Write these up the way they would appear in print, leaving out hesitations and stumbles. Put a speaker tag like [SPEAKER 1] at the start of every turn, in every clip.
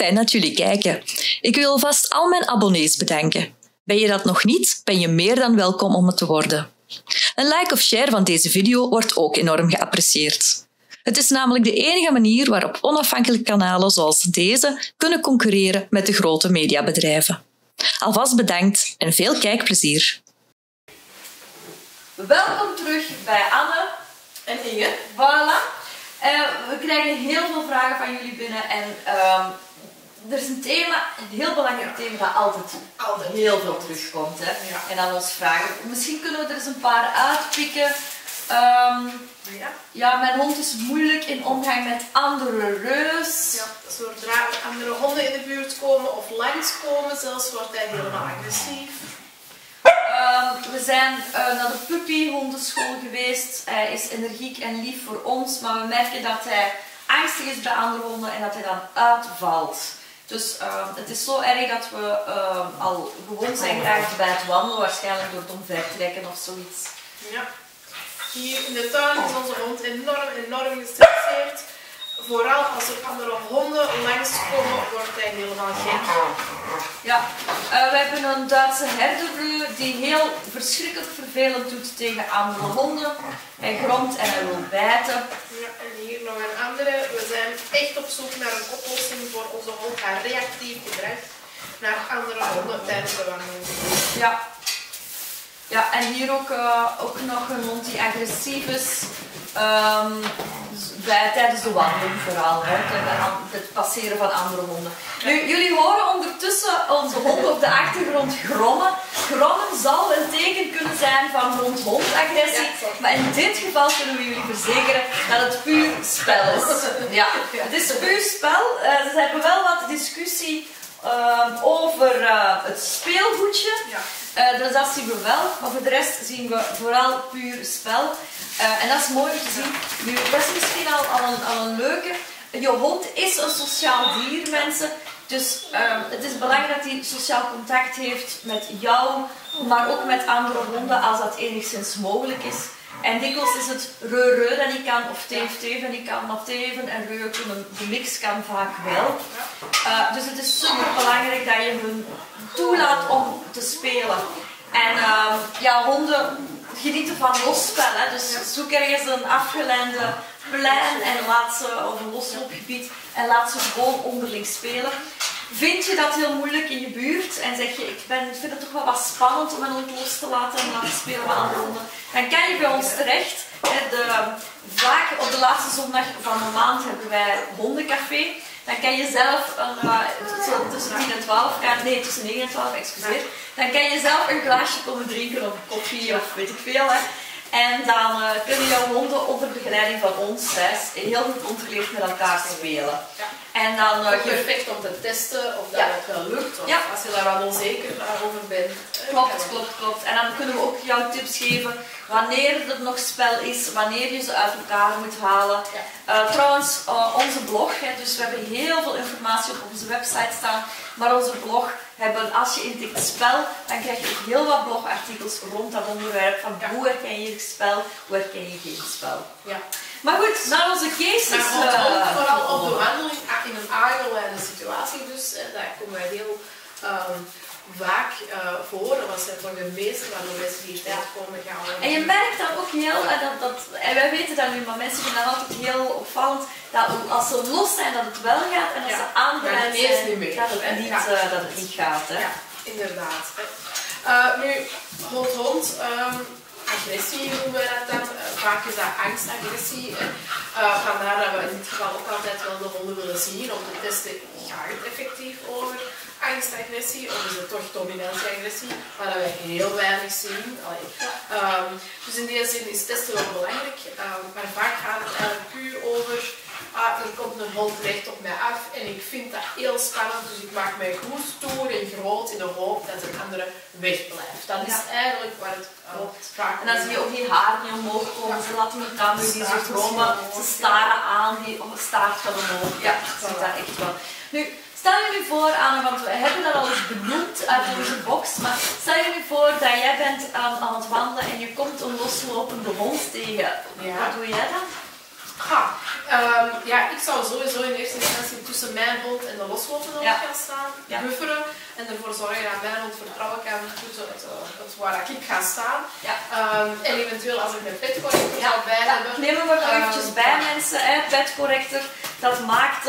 [SPEAKER 1] fijn dat jullie kijken. Ik wil vast al mijn abonnees bedanken. Ben je dat nog niet, ben je meer dan welkom om het te worden. Een like of share van deze video wordt ook enorm geapprecieerd. Het is namelijk de enige manier waarop onafhankelijke kanalen zoals deze kunnen concurreren met de grote mediabedrijven. Alvast bedankt en veel kijkplezier.
[SPEAKER 2] Welkom terug bij Anne en Inge. Voilà. We krijgen heel veel vragen van jullie binnen en er is een thema, een heel belangrijk thema dat altijd heel veel terugkomt. Hè? Ja. En aan ons vragen. Misschien kunnen we er eens een paar uitpikken. Ja, mijn hond is moeilijk in omgang met andere reus.
[SPEAKER 3] Ja, zodra er andere honden in de buurt komen of langskomen, zelfs wordt hij helemaal agressief.
[SPEAKER 2] We zijn naar de puppyhondenschool geweest. Hij is energiek en lief voor ons, maar we merken dat hij angstig is bij andere honden en dat hij dan uitvalt. Dus het is zo erg dat we al gewoon zijn geraakt bij het wandelen, waarschijnlijk door het omvertrekken of zoiets.
[SPEAKER 3] Ja. Hier in de tuin is onze hond enorm gestresseerd. Vooral als er andere honden langskomen, wordt hij helemaal gek.
[SPEAKER 2] Ja, we hebben een Duitse herderreu die heel verschrikkelijk vervelend doet tegen andere honden. Hij gromt en hij wil bijten.
[SPEAKER 3] Ja, en hier nog een andere. We zijn echt op zoek naar een oplossing voor onze hond, haar reactief gedrag naar andere honden tijdens de wandeling.
[SPEAKER 2] Ja. Ja, en hier ook nog een hond die agressief is. Tijdens de wandeling vooral, hè, het passeren van andere honden. Nu, jullie horen ondertussen onze hond op de achtergrond grommen. Grommen zal een teken kunnen zijn van hond-hond-agressie, maar in dit geval kunnen we jullie verzekeren dat het puur spel is. Ja, het is puur spel. Ze hebben wel wat discussie over het speelgoedje. Ja. Dus dat zien we wel, maar voor de rest zien we vooral puur spel. En dat is mooi om te zien. Nu, dat is misschien al een leuke. Je hond is een sociaal dier, mensen. Dus het is belangrijk dat hij sociaal contact heeft met jou, maar ook met andere honden als dat enigszins mogelijk is. En dikwijls is het reu-reu dat niet kan, of teef-teef dat niet kan, maar teven en reu kunnen, de mix kan vaak wel. Dus het is super belangrijk dat je hun toelaat om te spelen. En ja, honden genieten van losspel, hè? Dus zoek ergens een afgeleide plein en laat ze, of een losloopgebied, en laat ze gewoon onderling spelen. Vind je dat heel moeilijk in je buurt en zeg je, ik vind het toch wel wat spannend om een hond los te laten en laten spelen met andere honden, dan kan je bij ons terecht. Vaak op de laatste zondag van de maand hebben wij hondencafé. Dan kan je zelf tussen 10 en 12, nee tussen 9 en 12, excuseer. Dan kan je zelf een glaasje komen drinken of koffie of weet ik veel. Hè. En dan kunnen jouw honden onder begeleiding van ons heel goed onverleerd met elkaar spelen.
[SPEAKER 3] Ja.
[SPEAKER 2] En dan
[SPEAKER 3] perfect om te testen of dat het wel lukt, of als je daar wat onzeker over bent.
[SPEAKER 2] Klopt. En dan kunnen we ook jouw tips geven wanneer het nog spel is, wanneer je ze uit elkaar moet halen. Ja. Trouwens, onze blog, dus we hebben heel veel informatie op onze website staan, maar onze blog hebben, als je intikt spel, dan krijg je ook heel wat blogartikels rond dat onderwerp van hoe herken je spel, hoe herken je geen spel. Ja. Maar goed, naar onze cases.
[SPEAKER 3] Vooral op de wandeling in een aangeleide situatie, dus daar komen wij heel vaak voor. Dat zijn toch de meeste waardoor mensen die hier komen gaan.
[SPEAKER 2] En je merkt dan ook heel, en wij weten dat nu, maar mensen vinden dat altijd heel opvallend, dat als ze los zijn dat het wel gaat en als ze aangeleid zijn dat het niet gaat. Hè?
[SPEAKER 3] Ja, inderdaad. Nu, hond-hond. Agressie noemen wij dat dan. Vaak is dat angstagressie. Vandaar dat we in dit geval ook altijd wel de honden willen zien om te testen, gaat het effectief over angstagressie of is het toch dominante agressie, waar we heel weinig zien. Dus in die zin is testen wel belangrijk, maar vaak gaat het eigenlijk puur over er komt een hond recht op mij af en ik vind dat heel spannend, dus ik maak mij goed stoer en groot in de hoop dat een andere wegblijft. Dat is eigenlijk waar het vaak.
[SPEAKER 2] En dan zie je ook die haar die omhoog komen, ze laten hun tanden die zich grommen, ze staren aan, die staart van omhoog. Ja, dat zit daar echt wel. Nu, stel je nu voor, Anne, want we hebben dat al eens benoemd uit onze box, maar stel je nu voor dat jij bent aan het wandelen en je komt een loslopende hond tegen. Ja. Wat doe jij dan?
[SPEAKER 3] Ja, ik zou sowieso in eerste instantie tussen mijn hond en de loslopende hond gaan staan, bufferen en ervoor zorgen dat mijn hond vertrouwen kan tussen het waar ik ga staan. En eventueel als ik een petcorrector zou bij hebben.
[SPEAKER 2] Nemen we er eventjes bij mensen, petcorrector, dat maakt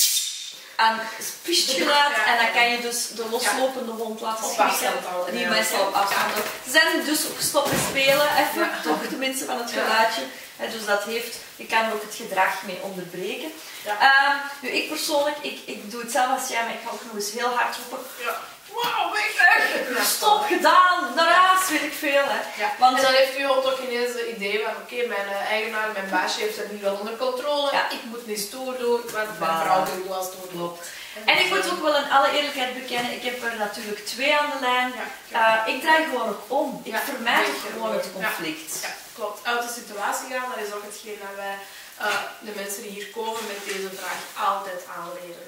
[SPEAKER 2] een spuuggeluid en dan kan je dus de loslopende hond laten schrikken. Die meestal op afstand. Ze zijn dus ook stoppen spelen, even, toch tenminste van het geluidje. Dus dat heeft, je kan er ook het gedrag mee onderbreken. Nu, ik persoonlijk, ik doe het zelf als jij, maar ik ga ook nog eens heel hard roepen. Wauw, weg! Stop, gedaan, naar huis, weet ik veel.
[SPEAKER 3] Want dan heeft uw hond ook ineens het idee van oké, mijn eigenaar, mijn baasje heeft het nu wel onder controle. Ik moet niet stoer doen, want mijn vrouw doet wel stoer.
[SPEAKER 2] Klopt. En ik moet ook wel in alle eerlijkheid bekennen, ik heb er natuurlijk 2 aan de lijn. Ik draai gewoon ook om. Ik vermijd gewoon het conflict.
[SPEAKER 3] Ja, klopt. Uit de situatie gaan, dat is ook hetgeen dat wij de mensen die hier komen met deze vraag altijd aanleren.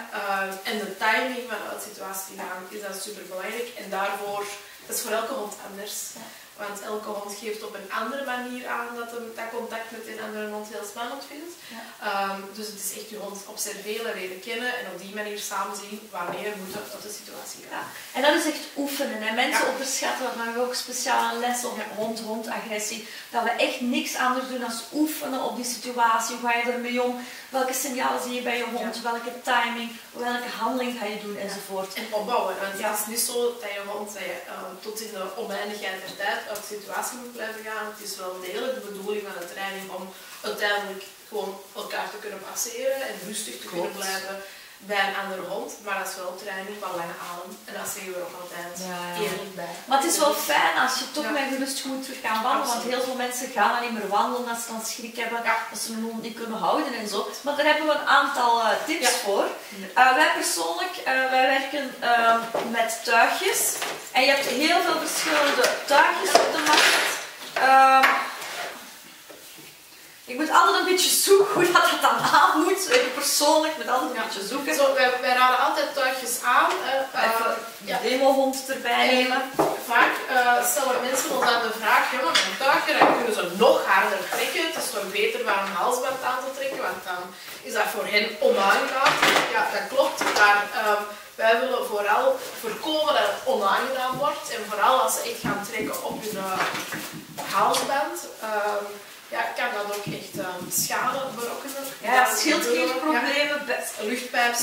[SPEAKER 3] En de timing van uit de situatie gaan is dat super belangrijk. En daarvoor, dat is voor elke hond anders. Want elke hond geeft op een andere manier aan dat contact met een andere hond heel spannend vindt. Dus het is echt je hond observeren, leren kennen en op die manier samen zien wanneer moet het tot de situatie gaan.
[SPEAKER 2] En dat is echt oefenen. Hè. Mensen onderschatten, dat maken we ook speciaal een les op hond-hond-agressie. Dat we echt niks anders doen dan oefenen op die situatie. Hoe ga je ermee om? Welke signalen zie je bij je hond? Welke timing? Welke handeling ga je doen? Enzovoort.
[SPEAKER 3] En opbouwen. Want het is niet zo dat je hond tot in de oneindigheid der tijd uit de situatie moet blijven gaan. Het is wel degelijk de bedoeling van de training om uiteindelijk gewoon elkaar te kunnen passeren en rustig te kunnen blijven bij een andere hond. Maar dat is wel training van lange adem. En dat zeggen we er ook altijd eerlijk bij.
[SPEAKER 2] Maar het is wel fijn als je toch met gerust goed terug kan wandelen. Want heel veel mensen gaan dan niet meer wandelen als ze dan schrik hebben. Dat ze hun hond niet kunnen houden en zo. Maar daar hebben we een aantal tips voor. Wij persoonlijk, wij werken met tuigjes. En je hebt heel veel verschillende tuigjes op de markt. Ik moet altijd een beetje zoeken hoe dat dan aan moet. Ik persoonlijk moet altijd een beetje zoeken.
[SPEAKER 3] Zo, wij raden altijd tuigjes aan.
[SPEAKER 2] Even de demohond erbij nemen.
[SPEAKER 3] Vaak stellen mensen ons dan de vraag, ja, maar een tuigje, dan kunnen ze nog harder trekken. Het is toch beter van een halsband aan te trekken, want dan is dat voor hen onaangenaam. Ja, dat klopt. Maar wij willen vooral voorkomen dat het onaangenaam wordt. En vooral als ze echt gaan trekken op hun halsband. Kan dat ook echt schade berokkenen.
[SPEAKER 2] Schildklierproblemen,
[SPEAKER 3] luchtpijp,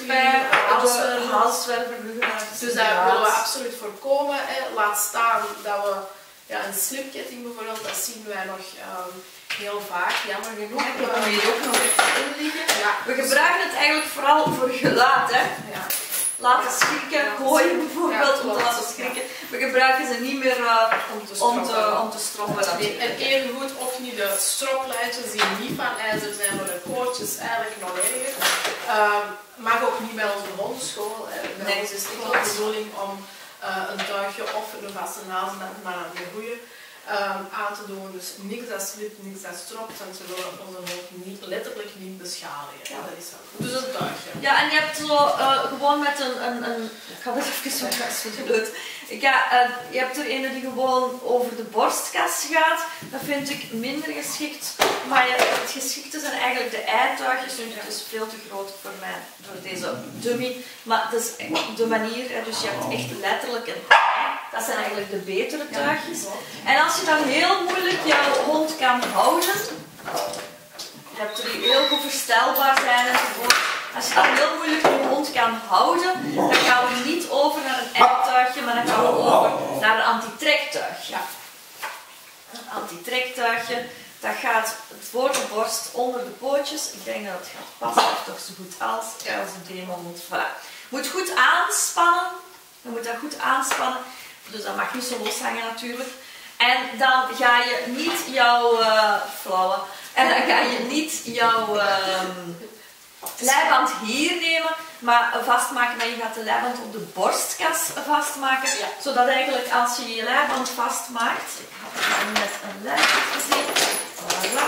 [SPEAKER 2] halswerver.
[SPEAKER 3] Dus dat willen we absoluut voorkomen. Laat staan dat we een slipketting bijvoorbeeld, dat zien wij nog heel vaak, jammer genoeg.
[SPEAKER 2] Ik heb hem hier ook nog even in liggen. We gebruiken het eigenlijk vooral voor geluid. Laten schrikken, gooien bijvoorbeeld om te laten schrikken. We gebruiken ze niet meer om te stroppen.
[SPEAKER 3] En evengoed ook niet de stroplijntjes die niet van ijzer zijn, maar de koordjes eigenlijk nog erger. Mag ook niet bij onze hondenschool. Bij ons is het echt de bedoeling om een tuigje of een vaste naaldband, maar een goede aan te doen. Dus niks dat slipt, niks dat stropt, want ze willen onze hond letterlijk niet beschadigen. Dat is zo. Dus een tuigje.
[SPEAKER 2] Ja, en je hebt zo gewoon met ik ga dat even zo vast voor de leut. Je hebt er een die gewoon over de borstkas gaat. Dat vind ik minder geschikt. Maar het geschikte zijn eigenlijk de eituigjes. Het is veel te groot voor mij, voor deze dummy. Maar het is de manier, dus je hebt echt letterlijk een ei. Dat zijn eigenlijk de betere tuigjes. En als je dan heel moeilijk jouw hond kan houden, je hebt er die heel goed verstelbaar zijn enzovoort. Als je dan heel moeilijk je hond kan houden, dan gaan we niet over naar een eituigje, maar dan gaan we over naar een antitrektuigje. Een antitrektuigje, dat gaat voor de borst, onder de pootjes. Ik denk dat het gaat passen, toch zo goed als de demo moet. Voilà. Moet goed aanspannen. Je moet dat goed aanspannen. Dus dat mag niet zo loshangen natuurlijk. En dan ga je niet jouw leiband hier nemen, maar vastmaken. Maar je gaat de leiband op de borstkas vastmaken, zodat eigenlijk als je je leiband vastmaakt, ik heb het met een leiband gezien, voilà.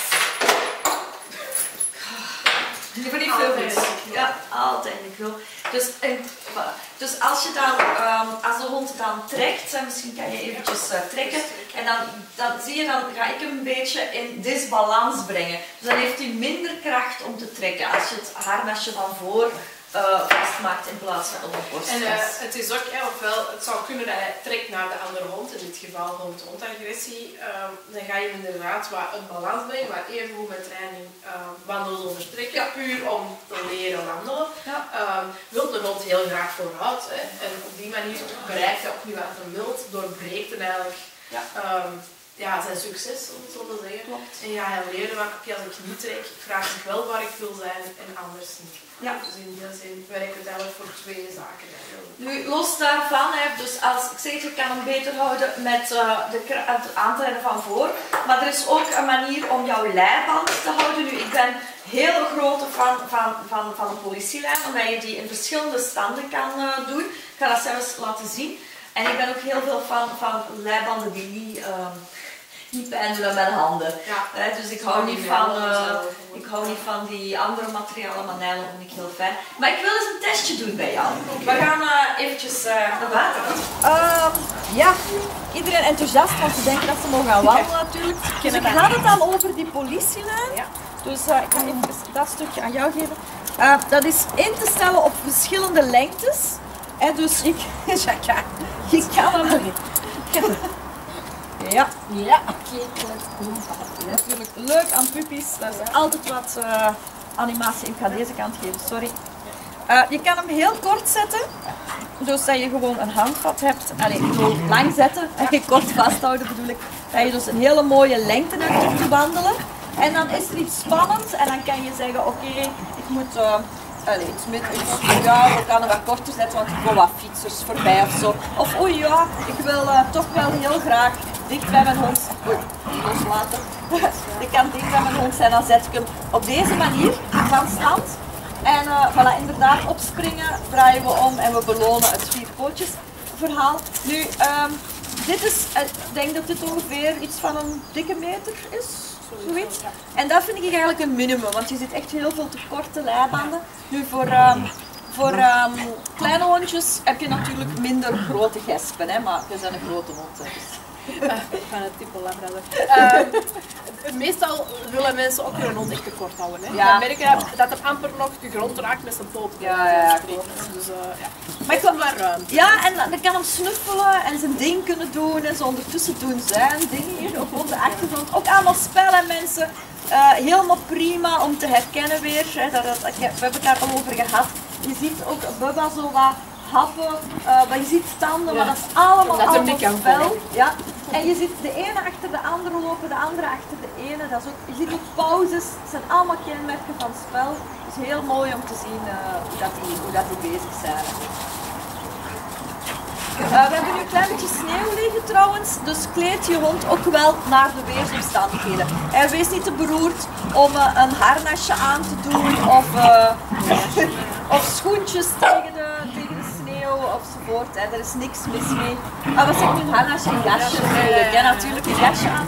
[SPEAKER 2] Je verliefd veel goed. Ja, altijd in de krul. Dus als je dan, als de hond dan trekt, misschien kan je eventjes trekken, en dan zie je, dan ga ik hem een beetje in disbalans brengen. Dus dan heeft hij minder kracht om te trekken als je het harnasje van voor vastmaakt in plaats van op de borst.
[SPEAKER 3] En het is ook, ofwel, het zou kunnen dat hij trekt naar de andere hond, in dit geval hond-hondagressie, dan ga je inderdaad wat een balans brengen, maar even hoe met training wandelen zonder trekken, puur om te leren wandelen. Ja. Wilt de hond heel graag vooruit, hè? En op die manier bereikt hij ook niet wat hij wilt, doorbreekt hij eigenlijk zijn succes, om het zo te zeggen.
[SPEAKER 2] Klopt.
[SPEAKER 3] En ja, hij leren wat als ik niet trek, vraag zich wel waar ik wil zijn en anders niet.
[SPEAKER 2] Ja.
[SPEAKER 3] Dus in die zin werkt het eigenlijk voor twee zaken.
[SPEAKER 2] Nu, los daarvan, dus als ik zeg, je kan hem beter houden met het aantrekken van voor, maar er is ook een manier om jouw leiband te houden. Nu, ik ben heel grote fan van een politielijn, omdat je die in verschillende standen kan doen. Ik ga dat zelfs laten zien. En ik ben ook heel veel fan van leibanden die niet pendelen met handen. Ja. Dus ik hou niet van die andere materialen, maar nylon vind ik heel fijn. Maar ik wil eens een testje doen bij jou. We gaan eventjes naar water.
[SPEAKER 4] Ja, iedereen enthousiast, want ze denken dat ze mogen gaan wandelen natuurlijk. Dus ik had het al over die politielijn. Ja. Dus ik ga even dat stukje aan jou geven. Dat is in te stellen op verschillende lengtes. Dus ik kan hem niet. Ja, natuurlijk leuk aan puppies. Er is altijd wat animatie. Ik ga deze kant geven, sorry. Je kan hem heel kort zetten, dus dat je gewoon een handvat hebt. Lang zetten en kort vasthouden bedoel ik. Dat je dus een hele mooie lengte hebt om te wandelen. En dan is er iets spannends en dan kan je zeggen, oké, ik moet... we kan er wat korter zetten, want ik wil wat fietsers voorbij of zo. Of oei ja, ik wil toch wel heel graag dicht bij mijn hond. Oei, loslaten. Ik kan dicht bij mijn hond zijn, dan zet ik hem op deze manier van stand. En voilà, inderdaad, opspringen, draaien we om en we belonen het 4 pootjes verhaal. Nu, dit is, ik denk dat dit ongeveer iets van een dikke meter is. Zoiets. En dat vind ik eigenlijk een minimum, want je ziet echt heel veel te korte leibanden. Nu voor kleine hondjes heb je natuurlijk minder grote gespen, hè, maar je bent een grote hond. Dus.
[SPEAKER 3] Van het type Labrador. Meestal willen mensen ook hun hond echt te kort houden. Hè?
[SPEAKER 4] Ja.
[SPEAKER 3] Dan merk je dat er amper nog de grond raakt met zijn poten.
[SPEAKER 4] Ja,
[SPEAKER 3] dus
[SPEAKER 4] maar ik kan
[SPEAKER 3] maar ruimte.
[SPEAKER 4] Ja, en dan kan hem snuffelen en zijn ding kunnen doen en zo ondertussen doen zijn dingen hier op de achtergrond. Ook allemaal spellen mensen. Helemaal prima om te herkennen weer. Hè. We hebben het daar al over gehad. Je ziet ook Bubba zo wat happen, maar je ziet standen, maar dat is allemaal spel. Ja. En je ziet de ene achter de andere lopen, de andere achter de ene. Dat is ook, je ziet ook pauzes, het zijn allemaal kenmerken van het spel. Het is heel mooi om te zien hoe dat die bezig zijn. We hebben nu een klein beetje sneeuw liggen trouwens, dus kleed je hond ook wel naar de weersomstandigheden. Wees niet te beroerd om een harnasje aan te doen of schoentjes tegen de sneeuw ofzovoort. Er is niks mis mee. Maar wat zeg ik nu, een harnasje, een jasje natuurlijk. Ja, natuurlijk een jasje aan.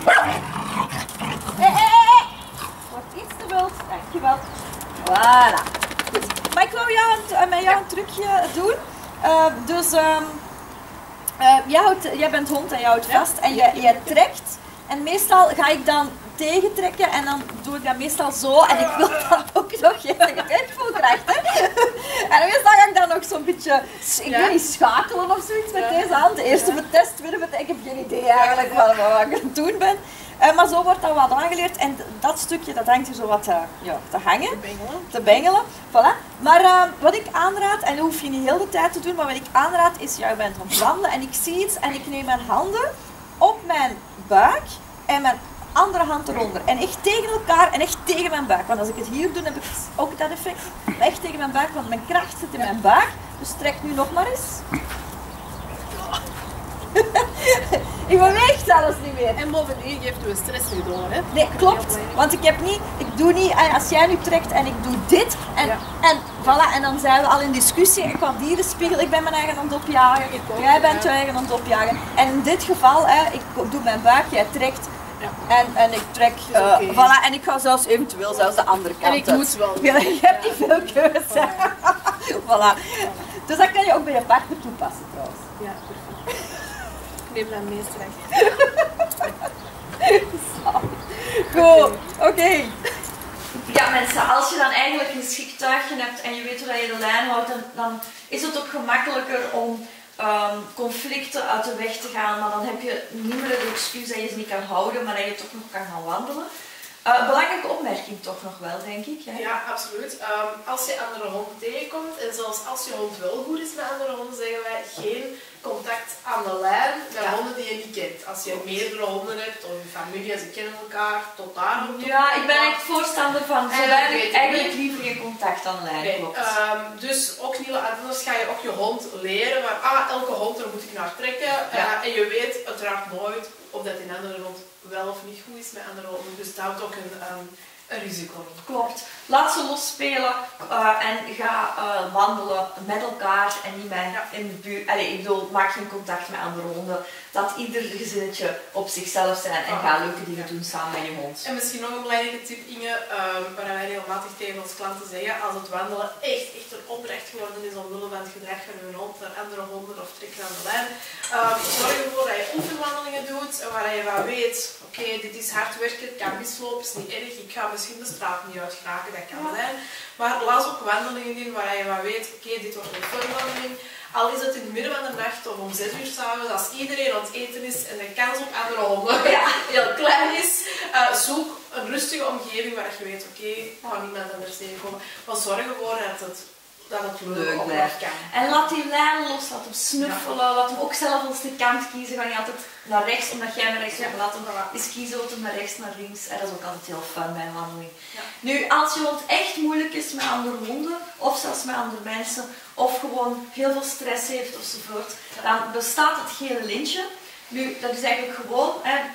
[SPEAKER 4] Wordt iets te wild, dankjewel. Voilà. Goed. Maar ik wou met jou een trucje doen. Jij bent hond en je houdt vast en jij trekt. En meestal ga ik dan tegentrekken en dan doe ik dat meestal zo. En ik wil dan ook nog werkvoerkracht, hè. En meestal ga ik dan nog zo'n beetje, ik weet niet, schakelen of zoiets met deze hand. De eerste test, ik heb geen idee eigenlijk wat ik aan het doen ben. Maar zo wordt dat wat aangeleerd en dat stukje dat hangt hier zo wat te hangen, te bengelen. Voilà. Maar wat ik aanraad, en dat hoef je niet heel de tijd te doen, maar wat ik aanraad is, je bent aan het wandelen en ik zie iets en ik neem mijn handen op mijn buik en mijn andere hand eronder. En echt tegen elkaar en echt tegen mijn buik. Want als ik het hier doe, heb ik ook dat effect. Echt tegen mijn buik, want mijn kracht zit in mijn buik. Dus trek nu nog maar eens. Ik beweeg zelfs niet meer.
[SPEAKER 3] En bovendien geeft u een stress niet door, hè?
[SPEAKER 4] Nee, klopt. Want ik doe niet, als jij nu trekt en ik doe dit en voilà, en dan zijn we al in discussie. Ik kwam dierenspiegel, ik ben mijn eigen hond opjagen, jij bent je eigen hond opjagen. En in dit geval, ik doe mijn buik, jij trekt. Ja. En ik trek, voilà, en ik ga eventueel zelfs de andere kant.
[SPEAKER 3] En ik moet wel.
[SPEAKER 4] Je hebt niet veel keuze. Voilà. Dus dat kan je ook bij je partner toepassen trouwens.
[SPEAKER 3] Ja, perfect. Ik neem dat meest weg.
[SPEAKER 4] Goed, oké.
[SPEAKER 2] Ja mensen, als je dan eigenlijk een geschikt tuigje hebt en je weet hoe je de lijn houdt, dan is het ook gemakkelijker om conflicten uit de weg te gaan. Maar dan heb je niet meer het excuus dat je ze niet kan houden, maar dat je toch nog kan gaan wandelen. Belangrijke opmerking toch nog wel, denk ik. Hè?
[SPEAKER 3] Ja, absoluut. Als je andere honden tegenkomt, en zelfs als je hond wel goed is met andere honden, zeggen wij geen contact aan de lijn met honden die je niet kent. Als je meerdere honden hebt, of je familie, ze kennen elkaar, tot daar.
[SPEAKER 2] Ja, ik ben echt voorstander van eigenlijk liever geen contact aan de lijn.
[SPEAKER 3] Nee,
[SPEAKER 2] klopt.
[SPEAKER 3] dus ook niet, anders ga je ook je hond leren van, elke hond, daar moet ik naar trekken. En je weet uiteraard nooit of dat een andere hond wel of niet goed is met andere honden. Dus dat houdt ook een risico in.
[SPEAKER 2] Klopt. Laat ze losspelen en ga wandelen met elkaar en niet met in de buurt. Allee, ik bedoel, maak geen contact met andere honden. Dat ieder gezinnetje op zichzelf zijn en ga leuke dingen doen samen met je hond.
[SPEAKER 3] En misschien nog een belangrijke tip, Inge, waar wij regelmatig tegen onze klanten zeggen, als het wandelen echt een opdracht geworden is omwille van het gedrag van hun hond naar andere honden of trekken aan de lijn, zorg ervoor dat je oefenwandelingen doet waar je van weet, oké, dit is hard werken, het kan mislopen, is niet erg, ik ga misschien de straat niet uitgeraken, dat kan zijn. Maar laat ook wandelingen in waar je van weet, oké, dit wordt een funwandeling. Al is het in het midden van de nacht of om 6 uur 's avonds, als iedereen aan het eten is en de kans op andere honden heel klein is, zoek een rustige omgeving waar je weet, oké, ik ga niemand anders tegenkomen. Maar zorg ervoor dat het leuk blijft.
[SPEAKER 2] En laat die lijn los, laat hem snuffelen, laat hem ook zelf eens de kant kiezen. Ga niet altijd naar rechts omdat jij naar rechts gaat. Laat hem eens kiezen wat hem naar rechts, naar links. En dat is ook altijd heel fun bij een wandeling. Ja. Nu, als je hond echt moeilijk is met andere honden, of zelfs met andere mensen, of gewoon heel veel stress heeft ofzovoort, dan bestaat het gele lintje. Nu, dat is eigenlijk gewoon,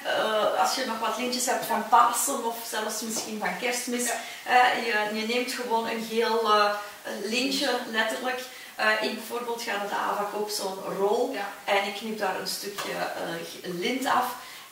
[SPEAKER 2] als je nog wat lintjes hebt van Pasen of zelfs misschien van Kerstmis, je neemt gewoon een geel lintje, letterlijk. Ik bijvoorbeeld ga naar de AVA, koop zo'n rol en ik knip daar een stukje lint af.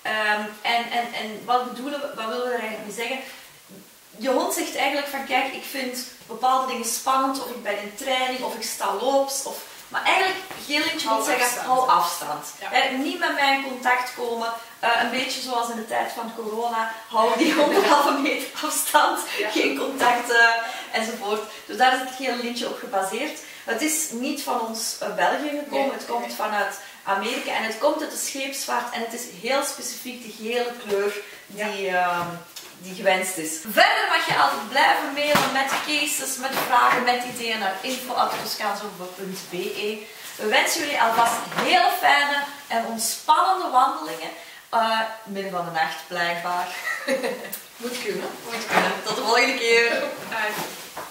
[SPEAKER 2] En wat willen we er eigenlijk mee zeggen? Je hond zegt eigenlijk van, kijk, ik vind bepaalde dingen spannend, of ik ben in training, of ik sta loops, maar eigenlijk, geel lintje wil zeggen, hou afstand. Ja. Niet met mij in contact komen. Een beetje zoals in de tijd van corona. Hou die 1,5 meter afstand. Ja. Geen contact enzovoort. Dus daar is het gele lintje op gebaseerd. Het is niet van ons België gekomen. Het komt vanuit Amerika. En het komt uit de scheepsvaart. En het is heel specifiek de gele kleur die gewenst is. Verder mag je altijd blijven mailen met cases, met vragen, met ideeën naar info@toscaansover.be. We wensen jullie alvast hele fijne en ontspannende wandelingen. Midden van de nacht blijkbaar.
[SPEAKER 3] Moet kunnen.
[SPEAKER 2] Tot de volgende keer.
[SPEAKER 3] Bye.